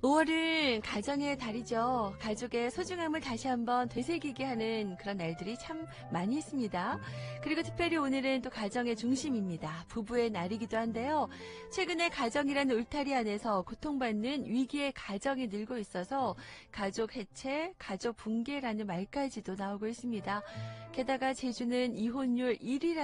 5월은 가정의 달이죠. 가족의 소중함을 다시 한번 되새기게 하는 그런 날들이 참 많이 있습니다. 그리고 특별히 오늘은 또 가정의 중심입니다. 부부의 날이기도 한데요. 최근에 가정이라는 울타리 안에서 고통받는 위기의 가정이 늘고 있어서 가족 해체, 가족 붕괴라는 말까지도 나오고 있습니다. 게다가 제주는 이혼율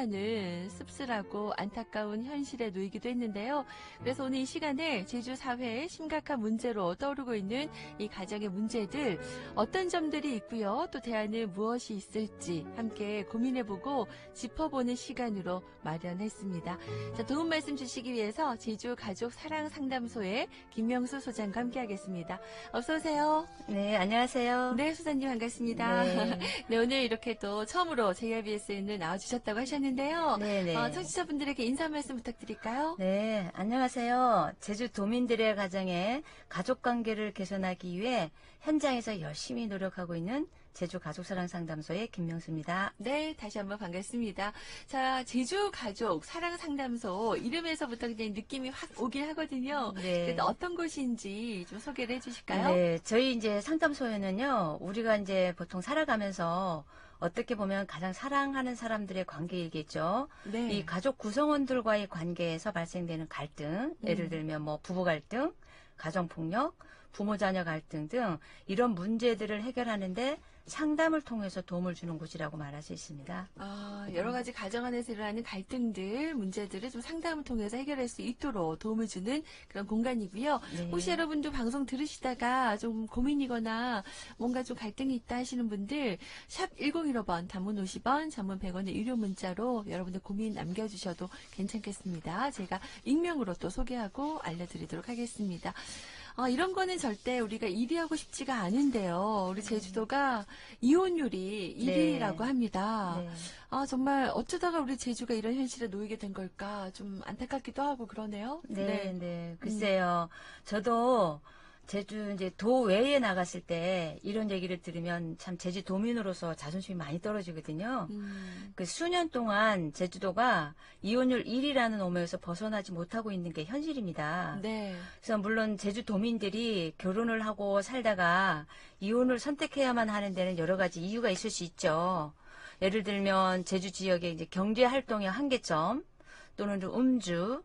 1위라는 씁쓸하고 안타까운 현실에 놓이기도 했는데요. 그래서 오늘 이 시간에 제주 사회의 심각한 문제로 떠오르고 있는 이 가정의 문제들 어떤 점들이 있고요. 또 대안은 무엇이 있을지 함께 고민해보고 짚어보는 시간으로 마련했습니다. 자, 도움 말씀 주시기 위해서 제주 가족 사랑 상담소의 김명수 소장과 함께하겠습니다. 어서 오세요. 네, 안녕하세요. 네, 소장님 반갑습니다. 네. 네, 오늘 이렇게 또 처음으로 JIBS에는 나와주셨다고 하셨는데요. 네네. 청취자분들에게 인사 말씀 부탁드릴까요? 네, 안녕하세요. 제주 도민들의 가정에 가족관계를 개선하기 위해 현장에서 열심히 노력하고 있는 제주 가족사랑상담소의 김명수입니다. 네, 다시 한번 반갑습니다. 자, 제주 가족 사랑 상담소 이름에서부터 그냥 느낌이 확 오긴 하거든요. 네. 그래도 어떤 곳인지 좀 소개를 해주실까요? 네, 저희 이제 상담소에는요, 우리가 이제 보통 살아가면서 어떻게 보면 가장 사랑하는 사람들의 관계이겠죠. 네. 이 가족 구성원들과의 관계에서 발생되는 갈등, 예를 들면 뭐 부부 갈등, 가정폭력, 부모 자녀 갈등 등 이런 문제들을 해결하는데 상담을 통해서 도움을 주는 곳이라고 말할 수 있습니다. 여러 가지 가정 안에서 일어나는 갈등들, 문제들을 좀 상담을 통해서 해결할 수 있도록 도움을 주는 그런 공간이고요. 네. 혹시 여러분도 방송 들으시다가 좀 고민이거나 뭔가 좀 갈등이 있다 하시는 분들 샵 1015번 단문 50원, 장문 100원의 유료 문자로 여러분들 고민 남겨주셔도 괜찮겠습니다. 제가 익명으로 또 소개하고 알려드리도록 하겠습니다. 이런 거는 절대 우리가 1위 하고 싶지가 않은데요. 우리 제주도가 이혼율이 1위라고 합니다. 네. 정말 어쩌다가 우리 제주가 이런 현실에 놓이게 된 걸까 좀 안타깝기도 하고 그러네요. 네. 글쎄요. 저도 제주 이제 도외에 나갔을 때 이런 얘기를 들으면 참 제주 도민으로서 자존심이 많이 떨어지거든요. 그 수년 동안 제주도가 이혼율 1위라는 오명에서 벗어나지 못하고 있는 게 현실입니다. 네. 그래서 물론 제주 도민들이 결혼을 하고 살다가 이혼을 선택해야만 하는 데는 여러 가지 이유가 있을 수 있죠. 예를 들면 제주 지역의 이제 경제 활동의 한계점 또는 음주,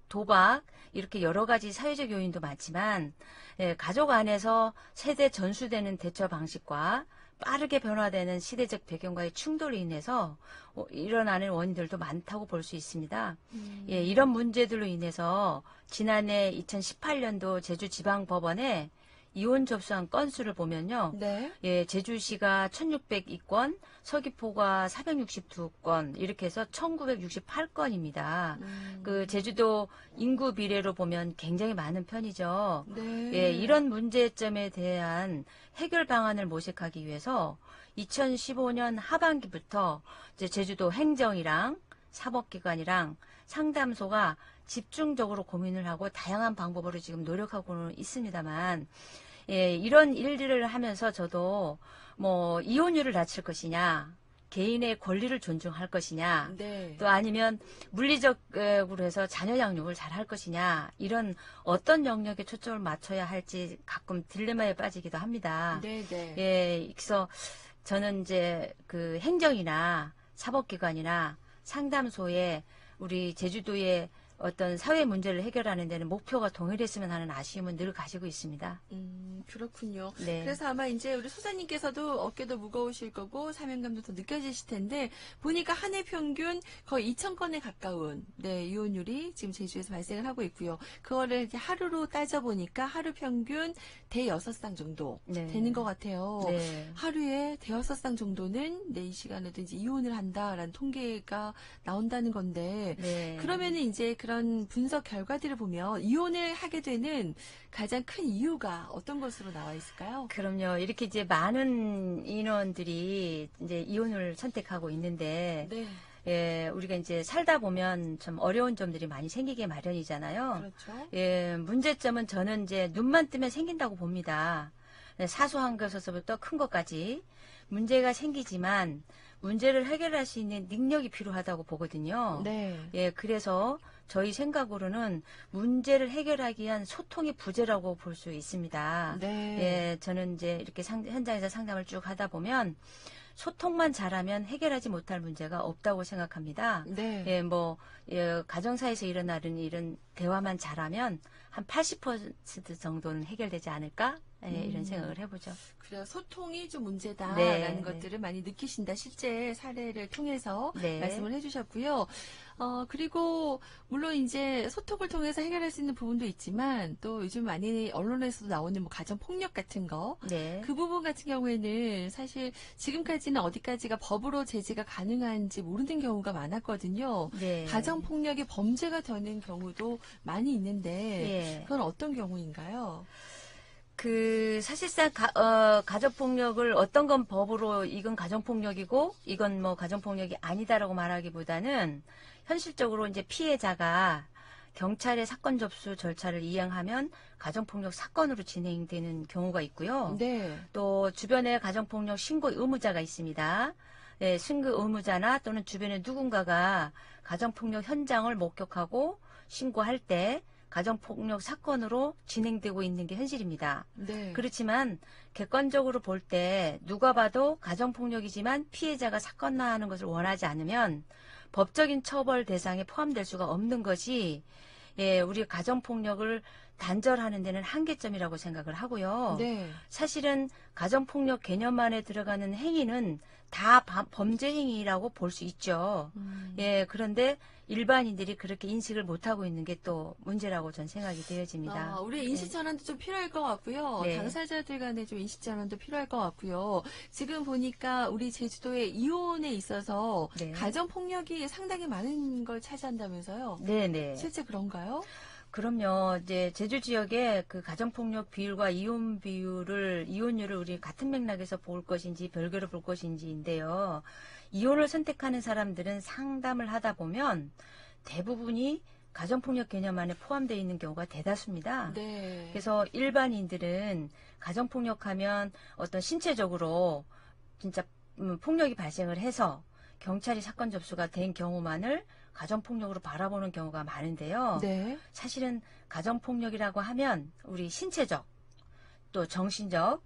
도박 이렇게 여러 가지 사회적 요인도 많지만 가족 안에서 세대 전수되는 대처 방식과 빠르게 변화되는 시대적 배경과의 충돌로 인해서 일어나는 원인들도 많다고 볼 수 있습니다. 이런 문제들로 인해서 지난해 2018년도 제주지방법원에 이혼 접수한 건수를 보면요. 네. 제주시가 1602건, 서귀포가 462건, 이렇게 해서 1968건입니다. 그 제주도 인구 비례로 보면 굉장히 많은 편이죠. 네. 이런 문제점에 대한 해결 방안을 모색하기 위해서 2015년 하반기부터 이제 제주도 행정이랑 사법기관이랑 상담소가 집중적으로 고민을 하고 다양한 방법으로 지금 노력하고는 있습니다만, 이런 일들을 하면서 저도 뭐 이혼율을 낮출 것이냐, 개인의 권리를 존중할 것이냐, 네. 또 아니면 물리적으로 해서 자녀 양육을 잘 할 것이냐, 이런 어떤 영역에 초점을 맞춰야 할지 가끔 딜레마에 빠지기도 합니다. 네. 그래서 저는 이제 그 행정이나 사법기관이나 상담소에 우리 제주도의 어떤 사회 문제를 해결하는 데는 목표가 동일했으면 하는 아쉬움은 늘 가지고 있습니다. 그렇군요. 네. 그래서 아마 이제 우리 소장님께서도 어깨도 무거우실 거고 사명감도 더 느껴지실 텐데 보니까 한 해 평균 거의 2,000건에 가까운 이혼율이 지금 제주에서 발생을 하고 있고요. 그거를 이제 하루로 따져보니까 하루 평균 대여섯 쌍 정도 되는 것 같아요. 네. 하루에 대여섯 쌍 정도는 이 시간에도 이제 이혼을 한다라는 통계가 나온다는 건데 네. 그러면은 이제 그런 분석 결과들을 보면 이혼을 하게 되는 가장 큰 이유가 어떤 것으로 나와 있을까요? 그럼요. 이렇게 이제 많은 인원들이 이제 이혼을 선택하고 있는데, 네. 우리가 이제 살다 보면 좀 어려운 점들이 많이 생기게 마련이잖아요. 그렇죠. 문제점은 저는 이제 눈만 뜨면 생긴다고 봅니다. 사소한 것에서부터 큰 것까지 문제가 생기지만 문제를 해결할 수 있는 능력이 필요하다고 보거든요. 네. 예, 그래서 저희 생각으로는 문제를 해결하기 위한 소통이 부재라고 볼 수 있습니다. 네. 예, 저는 이제 이렇게 현장에서 상담을 쭉 하다 보면 소통만 잘하면 해결하지 못할 문제가 없다고 생각합니다. 네. 예, 뭐, 예, 가정사에서 일어나는 일은 대화만 잘하면 한 80% 정도는 해결되지 않을까? 예, 이런 생각을 해보죠. 그래요. 소통이 좀 문제다라는 네, 것들을 많이 느끼신다. 실제 사례를 통해서 네. 말씀을 해주셨고요. 그리고 물론 이제 소통을 통해서 해결할 수 있는 부분도 있지만 또 요즘 많이 언론에서도 나오는 뭐 가정 폭력 같은 거. 네. 그 부분 같은 경우에는 사실 지금까지는 어디까지가 법으로 제재가 가능한지 모르는 경우가 많았거든요. 네. 가정 폭력이 범죄가 되는 경우도 많이 있는데 예. 그건 어떤 경우인가요? 사실상 가정폭력을 어떤 건 법으로 이건 가정폭력이고 이건 뭐 가정폭력이 아니다라고 말하기보다는 현실적으로 이제 피해자가 경찰의 사건 접수 절차를 이행하면 가정폭력 사건으로 진행되는 경우가 있고요. 네. 또 주변에 가정폭력 신고 의무자가 있습니다. 네, 신고 의무자나 또는 주변에 누군가가 가정폭력 현장을 목격하고 신고할 때 가정폭력 사건으로 진행되고 있는 게 현실입니다. 네. 그렇지만 객관적으로 볼 때 누가 봐도 가정폭력이지만 피해자가 사건화하는 것을 원하지 않으면 법적인 처벌 대상에 포함될 수가 없는 것이 예, 우리 가정폭력을 단절하는 데는 한계점이라고 생각을 하고요. 네. 사실은 가정폭력 개념 안에 들어가는 행위는 다 범죄 행위라고 볼 수 있죠. 예, 그런데 일반인들이 그렇게 인식을 못하고 있는 게 또 문제라고 전 생각이 되어집니다. 우리 인식 전환도 좀 필요할 것 같고요. 네. 당사자들 간에 좀 인식 전환도 필요할 것 같고요. 지금 보니까 우리 제주도의 이혼에 있어서 네. 가정 폭력이 상당히 많은 걸 차지한다면서요? 네네. 실제 그런가요? 그럼요. 이제 제주 지역의 그 가정폭력 비율과 이혼율을 우리 같은 맥락에서 볼 것인지 별개로 볼 것인지인데요. 이혼을 선택하는 사람들은 상담을 하다 보면 대부분이 가정폭력 개념 안에 포함되어 있는 경우가 대다수입니다. 네. 그래서 일반인들은 가정폭력하면 어떤 신체적으로 진짜 폭력이 발생을 해서 경찰이 사건 접수가 된 경우만을 가정폭력으로 바라보는 경우가 많은데요. 네. 사실은 가정폭력이라고 하면 우리 신체적, 또 정신적,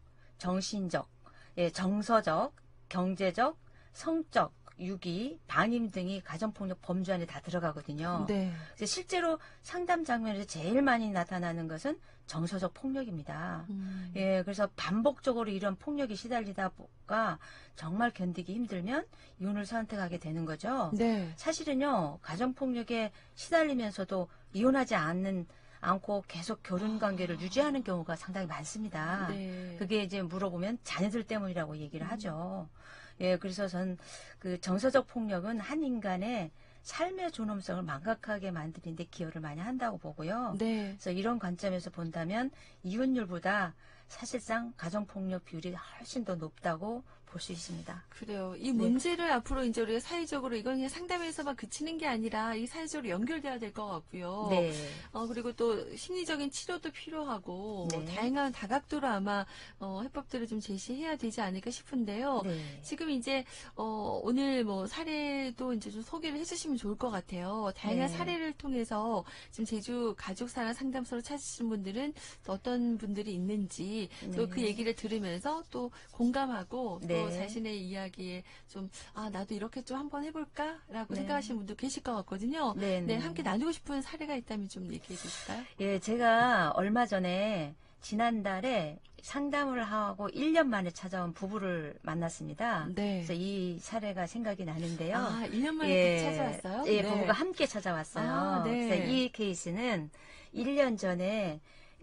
예, 정서적, 경제적, 성적, 유기, 방임 등이 가정폭력 범주 안에 다 들어가거든요. 네. 그래서 실제로 상담 장면에서 제일 많이 나타나는 것은 정서적 폭력입니다. 예, 그래서 반복적으로 이런 폭력이 시달리다 보니까 정말 견디기 힘들면 이혼을 선택하게 되는 거죠. 네. 사실은요, 가정폭력에 시달리면서도 이혼하지 않고 계속 결혼 관계를 유지하는 경우가 상당히 많습니다. 네. 그게 이제 물어보면 자녀들 때문이라고 얘기를 하죠. 예, 그래서 전 그 정서적 폭력은 한 인간의 삶의 존엄성을 망각하게 만드는 데 기여를 많이 한다고 보고요. 네. 그래서 이런 관점에서 본다면 이혼율보다 사실상 가정폭력 비율이 훨씬 더 높다고 볼 수 있습니다. 그래요. 이 문제를 앞으로 이제 우리가 사회적으로 이건 그냥 상담에서만 그치는 게 아니라 이 사회적으로 연결돼야 될 것 같고요. 네. 그리고 또 심리적인 치료도 필요하고 네. 다양한 다각도로 아마 해법들을 좀 제시해야 되지 않을까 싶은데요. 네. 지금 이제 오늘 뭐 사례도 이제 좀 소개를 해주시면 좋을 것 같아요. 다양한 네. 사례를 통해서 지금 제주 가족사랑 상담소로 찾으신 분들은 또 어떤 분들이 있는지 또 그 네. 얘기를 들으면서 또 공감하고 또 네. 자신의 이야기에 좀 나도 이렇게 좀 한번 해볼까라고 네. 생각하시는 분도 계실 것 같거든요. 네, 네, 네. 함께 나누고 싶은 사례가 있다면 좀 얘기해 주실까요? 예, 제가 얼마 전에 지난달에 상담을 하고 1년 만에 찾아온 부부를 만났습니다. 네. 그래서 이 사례가 생각이 나는데요. 1년 만에 찾아왔어요? 예, 네. 부부가 함께 찾아왔어요. 네. 그래서 이 케이스는 1년 전에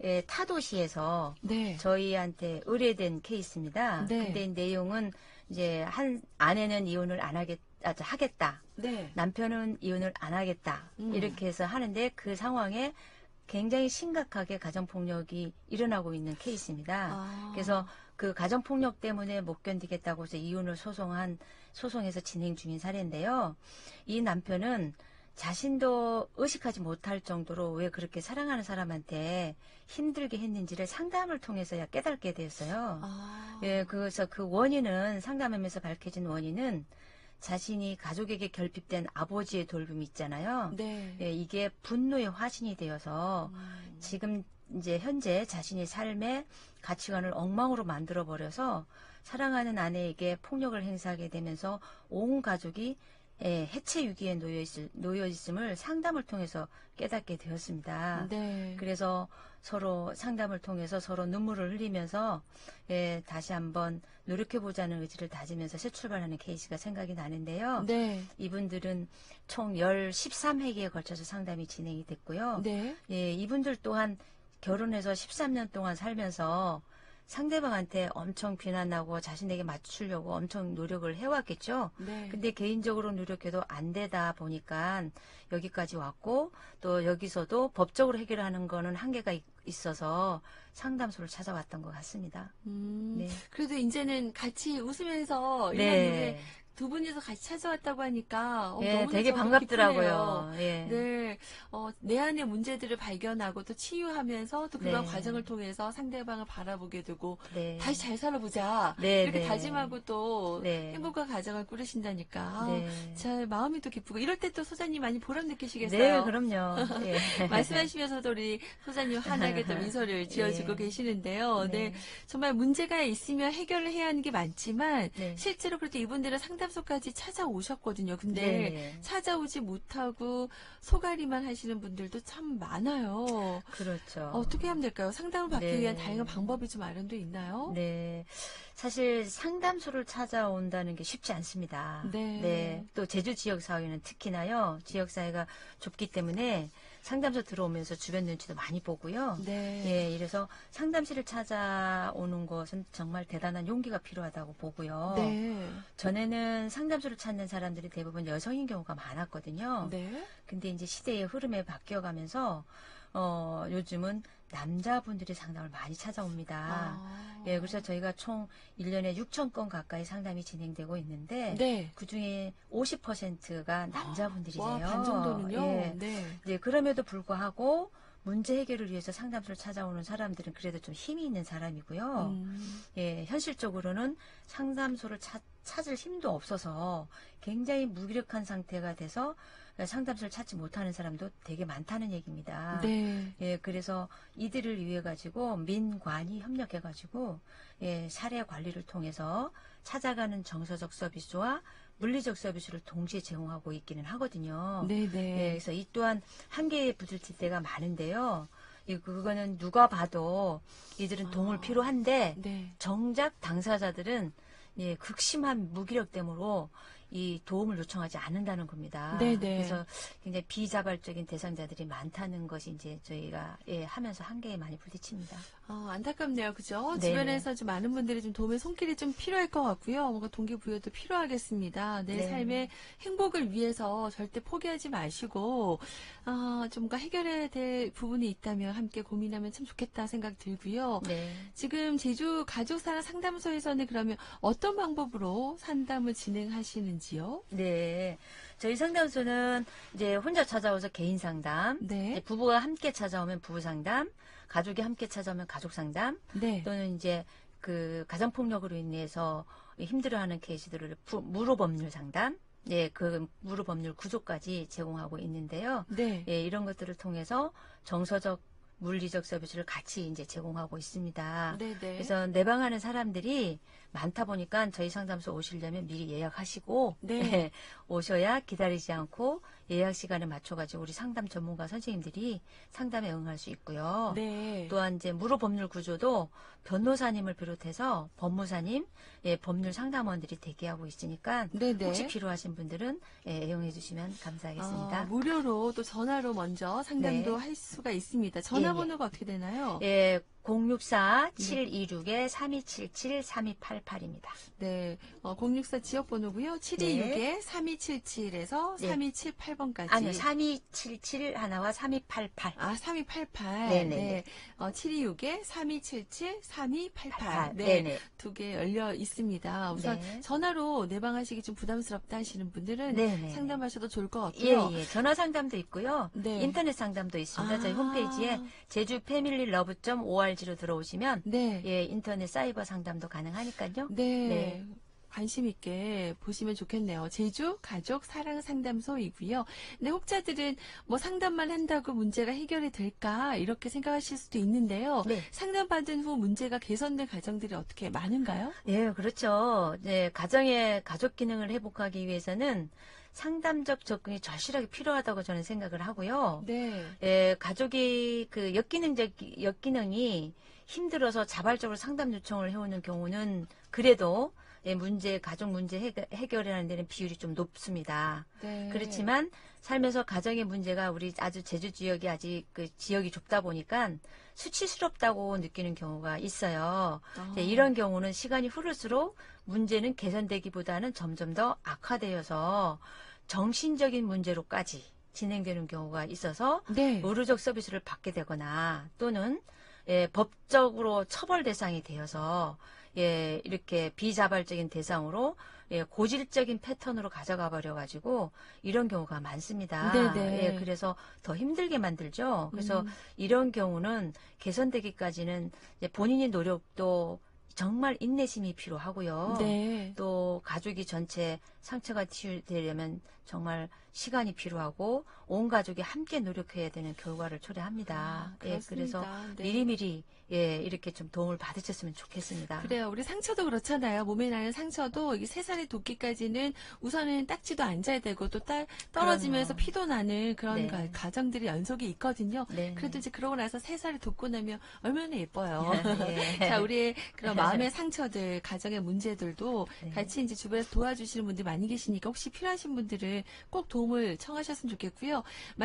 타도시에서 네. 저희한테 의뢰된 케이스입니다. 네. 근데 내용은 이제 아내는 이혼을 하겠다. 네. 남편은 이혼을 안 하겠다. 이렇게 해서 하는데 그 상황에 굉장히 심각하게 가정폭력이 일어나고 있는 케이스입니다. 그래서 그 가정폭력 때문에 못 견디겠다고 해서 이혼을 소송해서 진행 중인 사례인데요. 이 남편은 자신도 의식하지 못할 정도로 왜 그렇게 사랑하는 사람한테 힘들게 했는지를 상담을 통해서야 깨닫게 됐어요. 예, 그래서 그 원인은 상담하면서 밝혀진 원인은 자신이 가족에게 결핍된 아버지의 돌봄이 있잖아요. 네. 예, 이게 분노의 화신이 되어서 지금 이제 현재 자신의 삶의 가치관을 엉망으로 만들어 버려서 사랑하는 아내에게 폭력을 행사하게 되면서 온 가족이 해체 위기에 놓여 있음을 상담을 통해서 깨닫게 되었습니다. 네. 그래서 서로 상담을 통해서 서로 눈물을 흘리면서 다시 한번 노력해보자는 의지를 다지면서 새 출발하는 케이스가 생각이 나는데요. 네. 이분들은 총 13회기에 걸쳐서 상담이 진행이 됐고요. 네. 이분들 또한 결혼해서 13년 동안 살면서 상대방한테 엄청 비난하고 자신에게 맞추려고 엄청 노력을 해왔겠죠. 네. 근데 개인적으로 노력해도 안 되다 보니까 여기까지 왔고 또 여기서도 법적으로 해결하는 거는 한계가 있어서 상담소를 찾아왔던 것 같습니다. 네. 그래도 이제는 같이 웃으면서 이런 네. 일에 두 분이서 같이 찾아왔다고 하니까 너무나 되게 저도 반갑더라고요. 기쁘네요. 예. 네, 내 안의 문제들을 발견하고 또 치유하면서 또 그런 네. 과정을 통해서 상대방을 바라보게 되고 네. 다시 잘 살아보자 네, 이렇게 네. 다짐하고 또 네. 행복한 가정을 꾸리신다니까 네. 참 마음이 또 기쁘고 이럴 때 또 소장님 많이 보람 느끼시겠어요. 네, 그럼요. 예. 말씀하시면서도 우리 소장님 환하게 또 미소를 지어주고 네. 계시는데요. 네. 네. 정말 문제가 있으면 해결을 해야 하는 게 많지만 네. 실제로 그래도 이분들은 상담소까지 찾아오셨거든요. 근데 네. 찾아오지 못하고 소가리만 하시는 분들도 참 많아요. 그렇죠. 어떻게 하면 될까요? 상담을 받기 네. 위한 다양한 방법이 좀 마련돼 있나요? 네. 사실 상담소를 찾아온다는 게 쉽지 않습니다. 네. 또 제주 지역 사회는 특히나요. 지역 사회가 좁기 때문에 상담소 들어오면서 주변 눈치도 많이 보고요. 네. 예, 이래서 상담실을 찾아오는 것은 정말 대단한 용기가 필요하다고 보고요. 네. 전에는 상담소를 찾는 사람들이 대부분 여성인 경우가 많았거든요. 네. 근데 이제 시대의 흐름에 바뀌어가면서 요즘은 남자분들이 상담을 많이 찾아옵니다. 예, 그래서 저희가 총 1년에 6천 건 가까이 상담이 진행되고 있는데 네. 그중에 50%가 남자분들이세요. 와, 반 정도는요? 예. 네. 네, 그럼에도 불구하고 문제 해결을 위해서 상담소를 찾아오는 사람들은 그래도 좀 힘이 있는 사람이고요. 예, 현실적으로는 상담소를 찾을 힘도 없어서 굉장히 무기력한 상태가 돼서 상담소를 찾지 못하는 사람도 되게 많다는 얘기입니다. 네. 예, 그래서 이들을 위해 가지고 민관이 협력해 가지고 사례 관리를 통해서 찾아가는 정서적 서비스와 물리적 서비스를 동시에 제공하고 있기는 하거든요. 네, 네. 예, 그래서 이 또한 한계에 부딪힐 때가 많은데요. 그거는 누가 봐도 이들은 도움을 필요한데 네. 정작 당사자들은 극심한 무기력됨으로 이 도움을 요청하지 않는다는 겁니다. 네네. 그래서 굉장히 비자발적인 대상자들이 많다는 것이 이제 저희가 하면서 한계에 많이 부딪힙니다. 안타깝네요. 그죠? 네. 주변에서 좀 많은 분들이 좀 도움의 손길이 좀 필요할 것 같고요. 뭔가 동기부여도 필요하겠습니다. 내 네. 삶의 행복을 위해서 절대 포기하지 마시고, 좀 뭔가 해결해야 될 부분이 있다면 함께 고민하면 참 좋겠다 생각 들고요. 네. 지금 제주 가족사랑 상담소에서는 그러면 어떤 방법으로 상담을 진행하시는지요? 네. 저희 상담소는 이제 혼자 찾아와서 개인 상담, 네. 이제 부부가 함께 찾아오면 부부 상담, 가족이 함께 찾아오면 가족 상담, 네. 또는 이제 그 가정폭력으로 인해서 힘들어하는 케이스들을 무료법률 상담, 그 무료법률 구조까지 제공하고 있는데요. 네. 이런 것들을 통해서 정서적, 물리적 서비스를 같이 이제 제공하고 있습니다. 네네. 그래서 내방하는 사람들이 많다 보니까 저희 상담소 오시려면 미리 예약하시고 네. 오셔야 기다리지 않고 예약 시간에 맞춰가지고 우리 상담 전문가 선생님들이 상담에 응할 수 있고요. 네. 또한 이제 무료법률 구조도 변호사님을 비롯해서 법무사님, 법률 상담원들이 대기하고 있으니까 네네. 혹시 필요하신 분들은 애용해 주시면 감사하겠습니다. 무료로 또 전화로 먼저 상담도 네. 할 수가 있습니다. 전화번호가 어떻게 되나요? 064-726-3277-3288입니다. 네, 064 지역번호고요. 726-3277에서 네. 3278번까지. 아니요, 3277 하나와 3288. 3288. 네네네. 네. 726-3277-3288. 네. 네네. 두 개 열려 있습니다. 우선 네. 전화로 내방하시기 좀 부담스럽다 하시는 분들은 네네. 상담하셔도 좋을 것 같고요. 예. 전화 상담도 있고요. 네. 인터넷 상담도 있습니다. 저희 아. 홈페이지에 제주 패밀리러브.org로 들어오시면 네. 인터넷 사이버 상담도 가능하니까요. 네. 네. 관심 있게 보시면 좋겠네요. 제주 가족 사랑 상담소이고요. 근데 혹자들은 뭐 상담만 한다고 문제가 해결이 될까 이렇게 생각하실 수도 있는데요. 네. 상담받은 후 문제가 개선된 가정들이 어떻게 많은가요? 예, 그렇죠. 이제 가정의 가족 기능을 회복하기 위해서는 상담적 접근이 절실하게 필요하다고 저는 생각을 하고요. 네. 예, 가족이 그 역기능이 힘들어서 자발적으로 상담 요청을 해오는 경우는 그래도 예, 가족 문제 해결하는 데는 비율이 좀 높습니다. 네. 그렇지만 살면서 가정의 문제가 우리 아주 제주 지역이 아직 그 지역이 좁다 보니까 수치스럽다고 느끼는 경우가 있어요. 아. 이런 경우는 시간이 흐를수록 문제는 개선되기보다는 점점 더 악화되어서 정신적인 문제로까지 진행되는 경우가 있어서 네. 의료적 서비스를 받게 되거나 또는 예, 법적으로 처벌 대상이 되어서 예, 이렇게 비자발적인 대상으로 예, 고질적인 패턴으로 가져가 버려 가지고 이런 경우가 많습니다. 네네. 예, 그래서 더 힘들게 만들죠. 그래서 이런 경우는 개선되기까지는 이제 본인의 노력도 정말 인내심이 필요하고요. 네. 또 가족이 전체 상처가 치유되려면 정말 시간이 필요하고 온 가족이 함께 노력해야 되는 결과를 초래합니다. 예, 그래서 그렇습니다. 네. 미리미리 예, 이렇게 좀 도움을 받으셨으면 좋겠습니다. 그래요. 우리 상처도 그렇잖아요. 몸에 나는 상처도 이게 3살이 돋기까지는 우선은 딱지도 앉아야 되고 또 떨어지면서 그럼요. 피도 나는 그런 네. 가정들이 연속이 있거든요. 네. 그래도 이제 그러고 나서 3살이 돋고 나면 얼마나 예뻐요. 예. 자, 우리의 그런 마음의 상처들, 가정의 문제들도 네. 같이 이제 주변에서 도와주시는 분들 많이 계시니까 혹시 필요하신 분들은 꼭 도움을 청하셨으면 좋겠고요.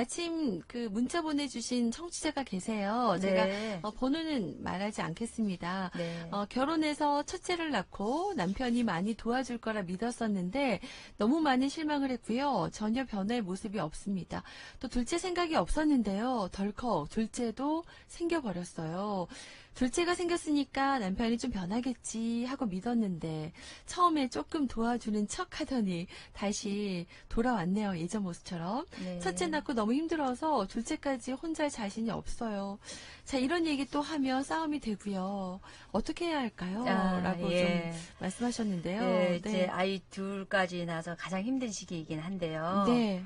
마침 그 문자 보내주신 청취자가 계세요. 제가 네. 번호는 말하지 않겠습니다. 네. 결혼해서 첫째를 낳고 남편이 많이 도와줄 거라 믿었었는데 너무 많은 실망을 했고요. 전혀 변화의 모습이 없습니다. 또 둘째 생각이 없었는데요. 덜컥 둘째도 생겨버렸어요. 둘째가 생겼으니까 남편이 좀 변하겠지 하고 믿었는데 처음에 조금 도와주는 척 하더니 다시 돌아왔네요. 예전 모습처럼. 네. 첫째 낳고 너무 힘들어서 둘째까지 혼자 할 자신이 없어요. 자, 이런 얘기 또 하면 싸움이 되고요. 어떻게 해야 할까요? 라고 예. 좀 말씀하셨는데요. 예, 이제 아이 둘까지 나서 가장 힘든 시기이긴 한데요. 네.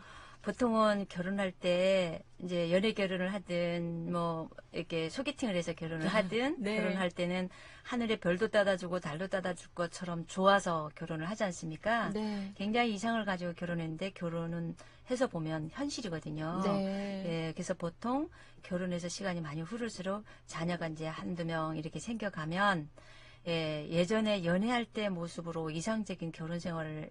보통은 결혼할 때 이제 연애 결혼을 하든 뭐 이렇게 소개팅을 해서 결혼을 하든 네. 결혼할 때는 하늘에 별도 따다주고 달도 따다줄 것처럼 좋아서 결혼을 하지 않습니까? 네. 굉장히 이상을 가지고 결혼했는데 결혼은 해서 보면 현실이거든요. 네. 예, 그래서 보통 결혼해서 시간이 많이 흐를수록 자녀가 이제 한두 명 이렇게 생겨가면 예, 예전에 연애할 때 모습으로 이상적인 결혼 생활을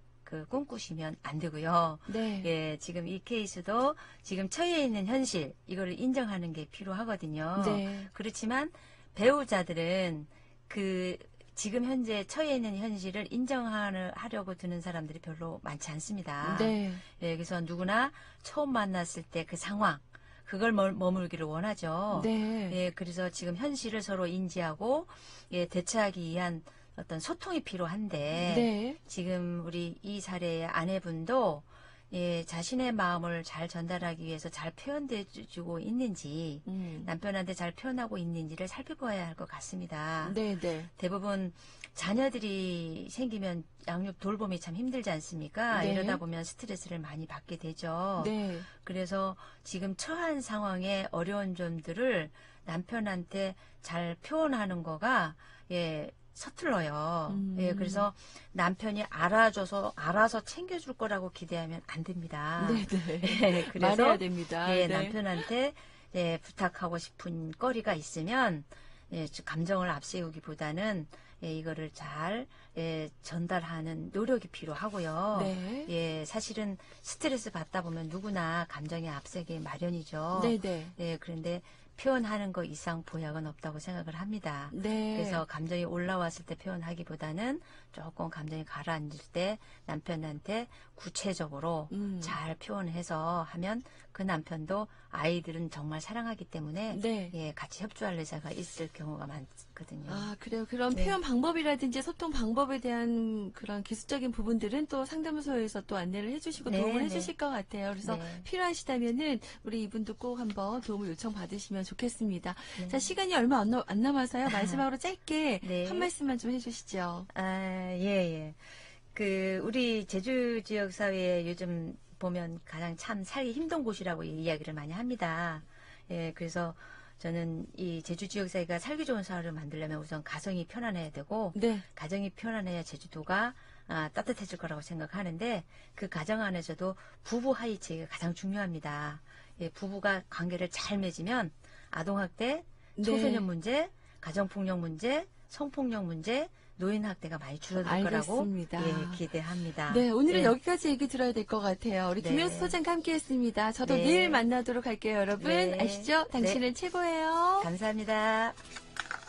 꿈꾸시면 안 되고요. 네. 예, 지금 이 케이스도 지금 처해 있는 현실, 이거를 인정하는 게 필요하거든요. 네. 그렇지만 배우자들은 지금 현재 처해 있는 현실을 인정하려고 드는 사람들이 별로 많지 않습니다. 네. 예, 그래서 누구나 처음 만났을 때 그 상황, 그걸 머물기를 원하죠. 네. 예, 그래서 지금 현실을 서로 인지하고 예, 대처하기 위한 어떤 소통이 필요한데 네. 지금 우리 이 사례의 아내분도 예, 자신의 마음을 잘 전달하기 위해서 잘 표현해주고 있는지 남편한테 잘 표현하고 있는지를 살펴봐야 할 것 같습니다. 네. 네. 대부분 자녀들이 생기면 양육 돌봄이 참 힘들지 않습니까? 네. 이러다 보면 스트레스를 많이 받게 되죠. 네. 그래서 지금 처한 상황의 어려운 점들을 남편한테 잘 표현하는 거가 예, 서툴러요. 예, 그래서 남편이 알아서 챙겨줄 거라고 기대하면 안 됩니다. 네. 예, 그래서 말해야 됩니다. 예, 네. 남편한테 예, 부탁하고 싶은 거리가 있으면 예, 감정을 앞세우기보다는 예, 이거를 잘 예, 전달하는 노력이 필요하고요. 네. 예, 사실은 스트레스 받다 보면 누구나 감정이 앞서기 마련이죠. 네네. 예, 그런데 표현하는 것 이상 보약은 없다고 생각을 합니다. 네. 그래서 감정이 올라왔을 때 표현하기보다는 조금 감정이 가라앉을 때 남편한테 구체적으로 잘 표현해서 하면 그 남편도 아이들은 정말 사랑하기 때문에 네. 예, 같이 협조할 의사가 있을 경우가 많거든요. 아, 그래요. 그런 네. 표현 방법이라든지 소통 방법에 대한 그런 기술적인 부분들은 또 상담소에서 또 안내를 해주시고 네, 도움을 네. 해주실 것 같아요. 그래서 네. 필요하시다면은 우리 이분도 꼭 한번 도움을 요청 받으시면 좋겠습니다. 네. 자, 시간이 얼마 안 남아서요. 마지막으로 짧게 네. 한 말씀만 좀 해주시죠. 아, 예, 예. 우리 제주 지역 사회에 요즘 보면 가장 참 살기 힘든 곳이라고 이야기를 많이 합니다. 예, 그래서 저는 이 제주 지역 사회가 살기 좋은 사회를 만들려면 우선 가정이 편안해야 되고, 네. 가정이 편안해야 제주도가 따뜻해질 거라고 생각하는데, 그 가정 안에서도 부부 하이체가 가장 중요합니다. 예, 부부가 관계를 잘 맺으면 아동학대, 네. 청소년 문제, 가정폭력 문제, 성폭력 문제, 노인학대가 많이 줄어들 알겠습니다. 거라고 예, 기대합니다. 네, 오늘은 예. 여기까지 얘기 들어야 될 것 같아요. 우리 네. 김영수 소장과 함께했습니다. 저도 네. 내일 만나도록 할게요, 여러분. 네. 아시죠? 당신은 최고예요. 감사합니다.